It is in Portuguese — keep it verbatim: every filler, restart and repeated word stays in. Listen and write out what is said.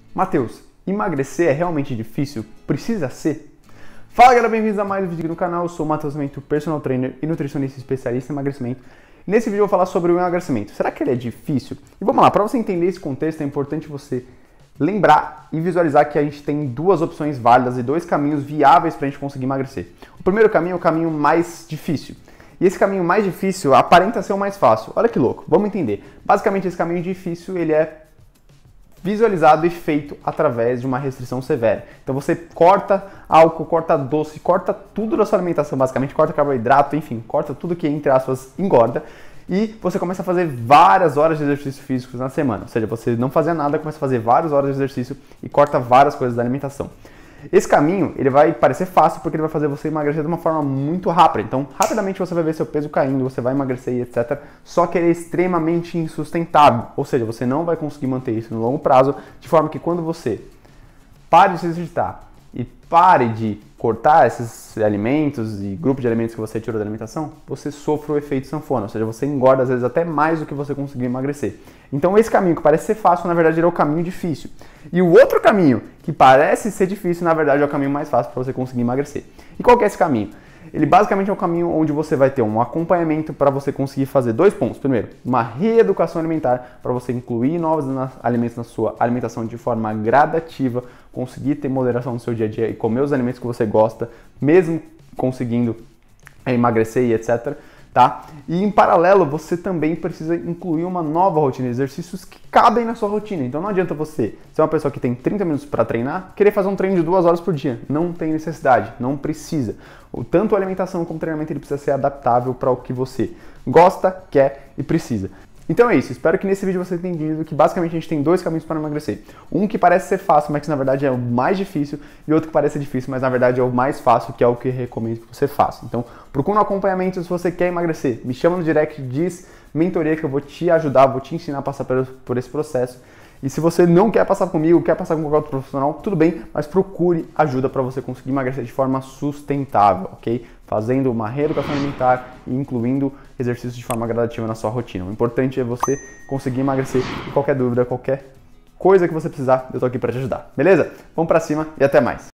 Matheus, emagrecer é realmente difícil? Precisa ser? Fala galera, bem-vindos a mais um vídeo aqui no canal. Eu sou o Matheus Mento, personal trainer e nutricionista especialista em emagrecimento. E nesse vídeo eu vou falar sobre o emagrecimento. Será que ele é difícil? E vamos lá, para você entender esse contexto é importante você lembrar e visualizar que a gente tem duas opções válidas e dois caminhos viáveis para a gente conseguir emagrecer. O primeiro caminho é o caminho mais difícil. E esse caminho mais difícil aparenta ser o mais fácil. Olha que louco, vamos entender. Basicamente esse caminho difícil ele é visualizado e feito através de uma restrição severa. Então você corta álcool, corta doce, corta tudo da sua alimentação, basicamente corta carboidrato, enfim, corta tudo que entre aspas engorda e você começa a fazer várias horas de exercício físico na semana. Ou seja, você não fazia nada, começa a fazer várias horas de exercício e corta várias coisas da alimentação. Esse caminho, ele vai parecer fácil porque ele vai fazer você emagrecer de uma forma muito rápida. Então, rapidamente você vai ver seu peso caindo, você vai emagrecer e etcétera. Só que ele é extremamente insustentável. Ou seja, você não vai conseguir manter isso no longo prazo, de forma que quando você pare de se exercitar e pare de cortar esses alimentos e grupo de alimentos que você tirou da alimentação, você sofre o efeito sanfona, ou seja, você engorda às vezes até mais do que você conseguiu emagrecer. Então esse caminho que parece ser fácil, na verdade, é o caminho difícil. E o outro caminho que parece ser difícil, na verdade, é o caminho mais fácil para você conseguir emagrecer. E qual que é esse caminho? Ele basicamente é um caminho onde você vai ter um acompanhamento para você conseguir fazer dois pontos. Primeiro, uma reeducação alimentar para você incluir novos alimentos na sua alimentação de forma gradativa, conseguir ter moderação no seu dia a dia e comer os alimentos que você gosta, mesmo conseguindo emagrecer e etcétera. Tá? E em paralelo, você também precisa incluir uma nova rotina de exercícios que cabem na sua rotina. Então não adianta você ser uma pessoa que tem trinta minutos para treinar, querer fazer um treino de duas horas por dia. Não tem necessidade, não precisa. O, tanto a alimentação como o treinamento ele precisa ser adaptável para o que você gosta, quer e precisa. Então é isso, espero que nesse vídeo você tenha entendido que basicamente a gente tem dois caminhos para emagrecer. Um que parece ser fácil, mas que na verdade é o mais difícil, e outro que parece ser difícil, mas na verdade é o mais fácil, que é o que eu recomendo que você faça. Então procura um acompanhamento se você quer emagrecer. Me chama no direct, diz mentoria que eu vou te ajudar, vou te ensinar a passar por esse processo. E se você não quer passar comigo, quer passar com qualquer outro profissional, tudo bem, mas procure ajuda para você conseguir emagrecer de forma sustentável, ok? Fazendo uma reeducação alimentar e incluindo exercícios de forma gradativa na sua rotina. O importante é você conseguir emagrecer e qualquer dúvida, qualquer coisa que você precisar, eu tô aqui para te ajudar, beleza? Vamos para cima e até mais!